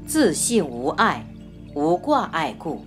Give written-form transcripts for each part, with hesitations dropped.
自信无碍，无挂碍故。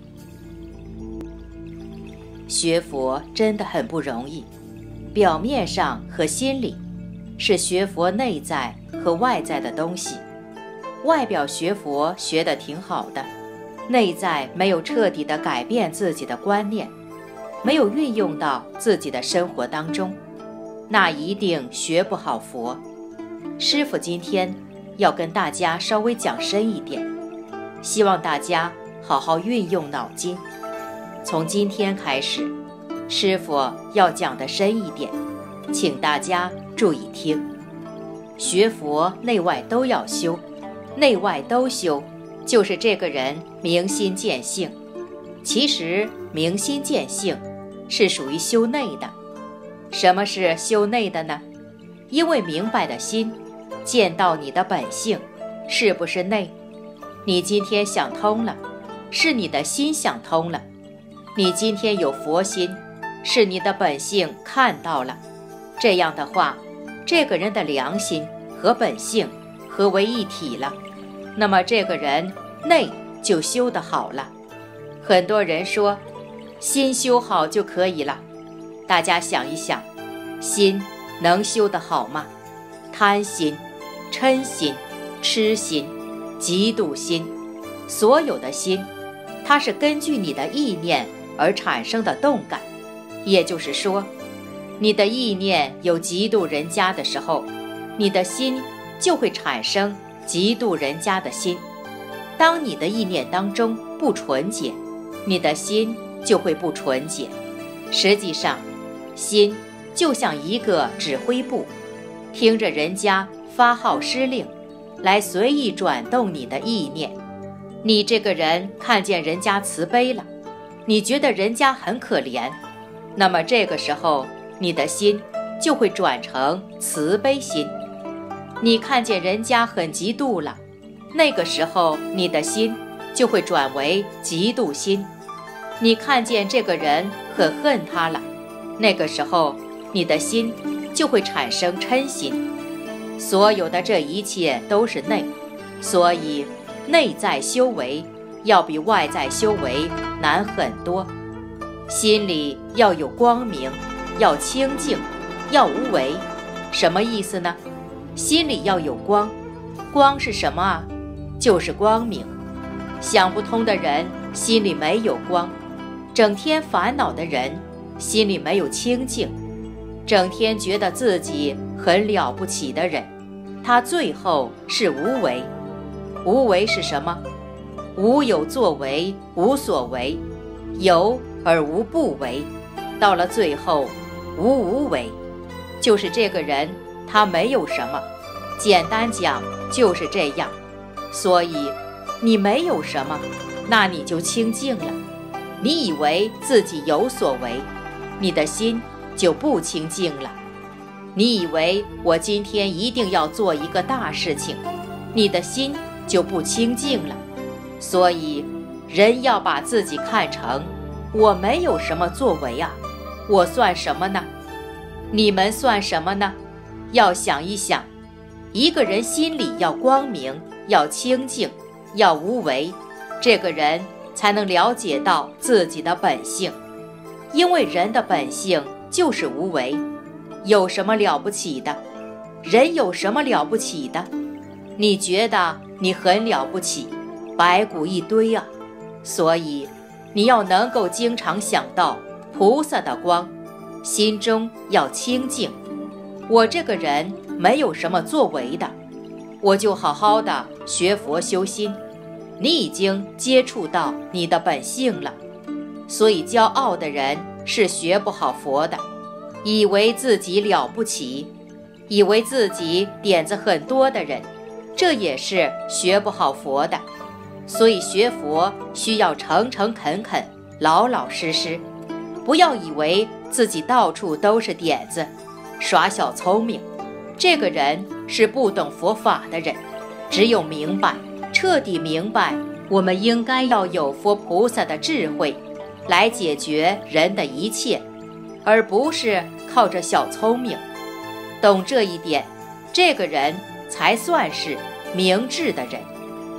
学佛真的很不容易，表面上和心里是学佛内在和外在的东西，外表学佛学得挺好的，内在没有彻底的改变自己的观念，没有运用到自己的生活当中，那一定学不好佛。师父今天要跟大家稍微讲深一点，希望大家好好运用脑筋。从今天开始，师父要讲得深一点，请大家注意听。学佛内外都要修，内外都修，就是这个人明心见性。其实明心见性是属于修内的。什么是修内的呢？因为明白的心见到你的本性，是不是内？你今天想通了，是你的心想通了。你今天有佛心，是你的本性看到了。这样的话，这个人的良心和本性合为一体了，那么这个人内就修得好了。很多人说心修好就可以了，大家想一想，心能修得好吗？贪心、嗔心、痴心、嫉妒心，所有的心，它是根据你的意念而产生的动感。也就是说，你的意念有嫉妒人家的时候，你的心就会产生嫉妒人家的心。当你的意念当中不纯洁，你的心就会不纯洁。实际上，心就像一个指挥部，听着人家发号施令，来随意转动你的意念。你这个人看见人家慈悲了，你觉得人家很可怜，那么这个时候你的心就会转成慈悲心。你看见人家很嫉妒了，那个时候你的心就会转为嫉妒心。你看见这个人很恨他了，那个时候你的心就会产生嗔心。所有的这一切都是内，所以内在修为要比外在修为难很多。心里要有光明，要清净，要无为。什么意思呢？心里要有光，光是什么啊？就是光明。想不通的人心里没有光，整天烦恼的人心里没有清净，整天觉得自己很了不起的人，他最后是无为。无为是什么？无有作为，无所为，有而无不为，到了最后无为，就是这个人他没有什么，简单讲就是这样。所以你没有什么，那你就清净了。你以为自己有所为，你的心就不清净了。你以为我今天一定要做一个大事情，你的心就不清净了。所以人要把自己看成我没有什么作为啊，我算什么呢？你们算什么呢？要想一想，一个人心里要光明，要清净，要无为，这个人才能了解到自己的本性。因为人的本性就是无为，有什么了不起的？人有什么了不起的？你觉得你很了不起，白骨一堆啊。所以你要能够经常想到菩萨的光，心中要清净。我这个人没有什么作为的，我就好好的学佛修心。你已经接触到你的本性了，所以骄傲的人是学不好佛的，以为自己了不起，以为自己点子很多的人，这也是学不好佛的。所以学佛需要诚诚恳恳，老老实实，不要以为自己到处都是点子，耍小聪明。这个人是不懂佛法的人。只有明白，彻底明白，我们应该要有佛菩萨的智慧来解决人的一切，而不是靠着小聪明。懂这一点，这个人才算是明智的人。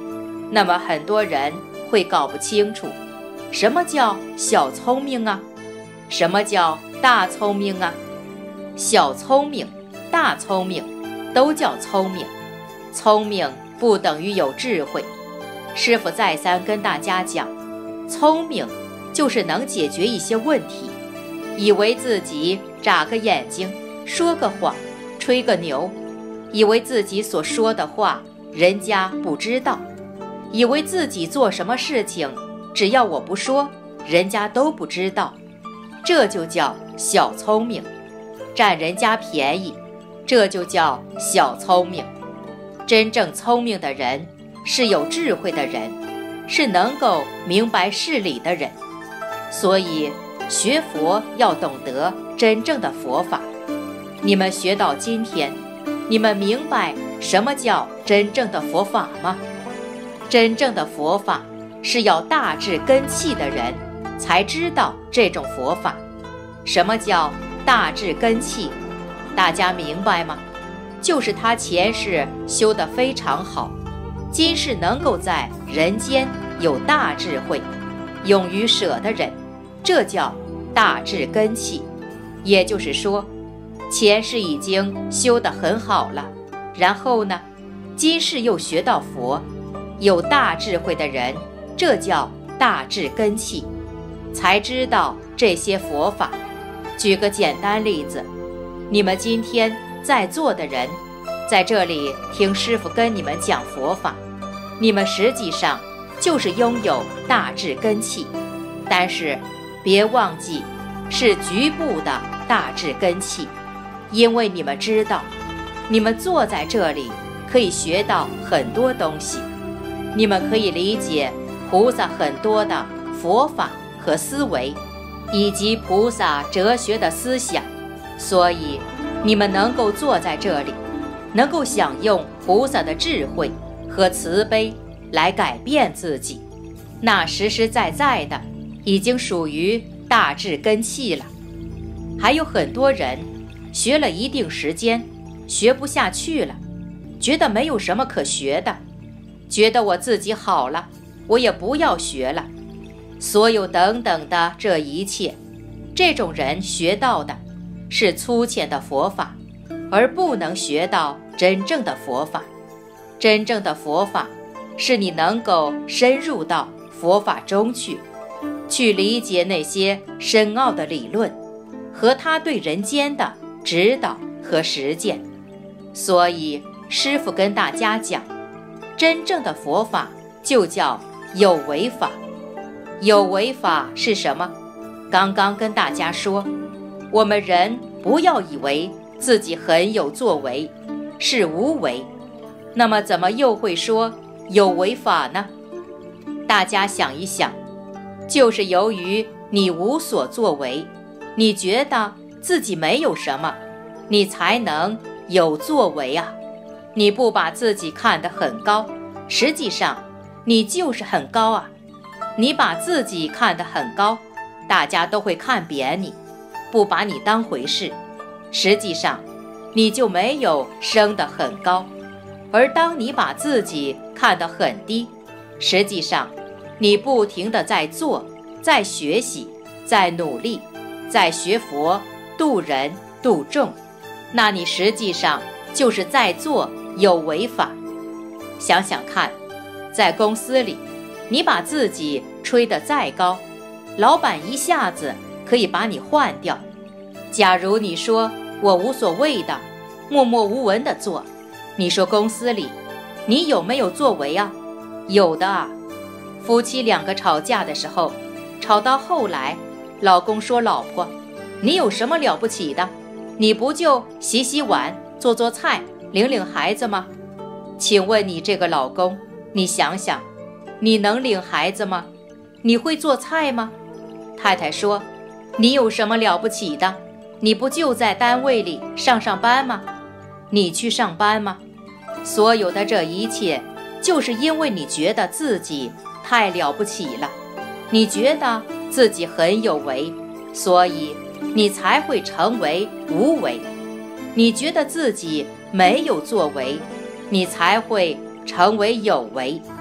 那么很多人会搞不清楚，什么叫小聪明啊？什么叫大聪明啊？小聪明、大聪明都叫聪明，聪明不等于有智慧。师父再三跟大家讲，聪明就是能解决一些问题，以为自己眨个眼睛、说个谎、吹个牛，以为自己所说的话人家不知道，以为自己做什么事情只要我不说，人家都不知道，这就叫小聪明，占人家便宜，这就叫小聪明。真正聪明的人是有智慧的人，是能够明白事理的人。所以学佛要懂得真正的佛法。你们学到今天，你们明白什么叫真正的佛法吗？真正的佛法是要大智根器的人才知道这种佛法。什么叫大智根器？大家明白吗？就是他前世修得非常好，今世能够在人间有大智慧，勇于舍的人，这叫大智根器。也就是说，前世已经修得很好了，然后呢，今世又学到佛，有大智慧的人，这叫大智根器，才知道这些佛法。举个简单例子，你们今天在座的人，在这里听师父跟你们讲佛法，你们实际上就是拥有大智根器，但是别忘记是局部的大智根器，因为你们知道，你们坐在这里可以学到很多东西，你们可以理解菩萨很多的佛法和思维，以及菩萨哲学的思想，所以你们能够坐在这里，能够享用菩萨的智慧和慈悲来改变自己，那实实在在的已经属于大智根器了。还有很多人学了一定时间，学不下去了，觉得没有什么可学的，觉得我自己好了，我也不要学了。所有等等的这一切，这种人学到的是粗浅的佛法，而不能学到真正的佛法。真正的佛法是你能够深入到佛法中去理解那些深奥的理论和他对人间的指导和实践。所以师父跟大家讲，真正的佛法就叫有为法。有为法是什么？刚刚跟大家说，我们人不要以为自己很有作为，是无为，那么怎么又会说有为法呢？大家想一想，就是由于你无所作为，你觉得自己没有什么，你才能有作为啊。你不把自己看得很高，实际上你就是很高啊。你把自己看得很高，大家都会看扁你，不把你当回事，实际上你就没有升得很高。而当你把自己看得很低，实际上你不停地在做，在学习，在努力，在学佛度人度众，那你实际上就是在做有为法。想想看，在公司里，你把自己吹得再高，老板一下子可以把你换掉。假如你说我无所谓的，默默无闻地做，你说公司里你有没有作为啊？有的啊。夫妻两个吵架的时候，吵到后来，老公说老婆，你有什么了不起的？你不就洗洗碗，做做菜，领领孩子吗？请问你这个老公，你想想，你能领孩子吗？你会做菜吗？太太说，你有什么了不起的？你不就在单位里上班吗？你去上班吗？所有的这一切，就是因为你觉得自己太了不起了，你觉得自己很有为，所以你才会成为无为。你觉得自己没有作为，你才会成为有为。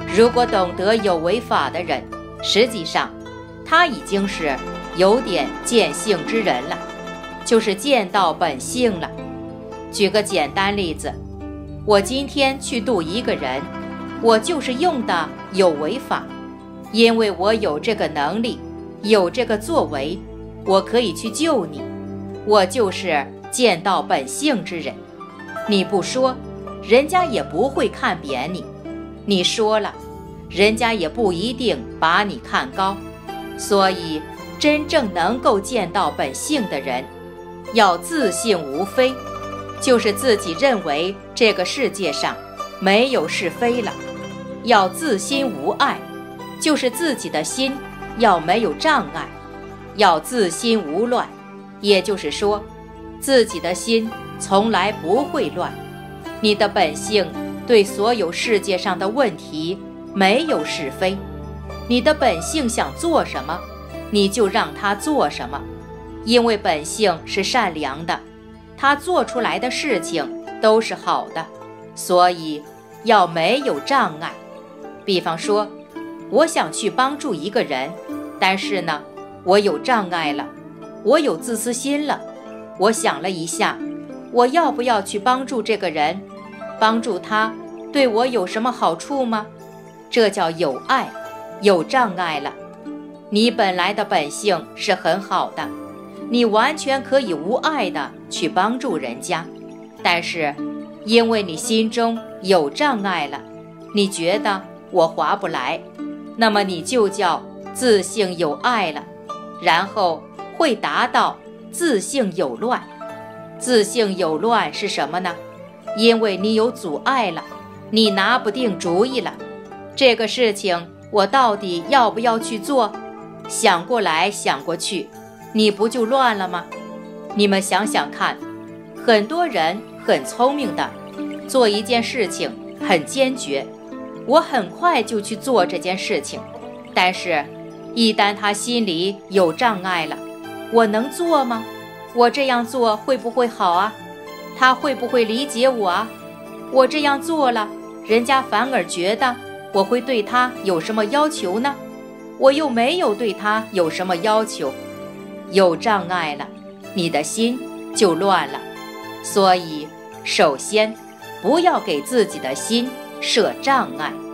如果懂得有为法的人，实际上他已经是有点见性之人了，就是见到本性了。举个简单例子，我今天去度一个人，我就是用的有为法，因为我有这个能力，有这个作为，我可以去救你，我就是见到本性之人。你不说，人家也不会看扁你；你说了，人家也不一定把你看高。所以，真正能够见到本性的人，要自性无非，就是自己认为这个世界上没有是非了；要自心无碍，就是自己的心要没有障碍；要自心无乱，也就是说，自己的心从来不会乱。你的本性对所有世界上的问题没有是非，你的本性想做什么，你就让它做什么，因为本性是善良的，它做出来的事情都是好的，所以要没有障碍。比方说，我想去帮助一个人，但是呢，我有障碍了，我有自私心了。我想了一下，我要不要去帮助这个人？帮助他对我有什么好处吗？这叫有爱，有障碍了。你本来的本性是很好的，你完全可以无碍的去帮助人家，但是因为你心中有障碍了，你觉得我划不来，那么你就叫自性有爱了，然后会达到自性有乱。自性有乱是什么呢？因为你有阻碍了，你拿不定主意了。这个事情我到底要不要去做？想过来想过去，你不就乱了吗？你们想想看，很多人很聪明的，做一件事情很坚决，我很快就去做这件事情，但是一旦他心里有障碍了，我能做吗？我这样做会不会好啊？他会不会理解我啊？我这样做了，人家反而觉得我会对他有什么要求呢？我又没有对他有什么要求。有障碍了，你的心就乱了。所以，首先不要给自己的心设障碍。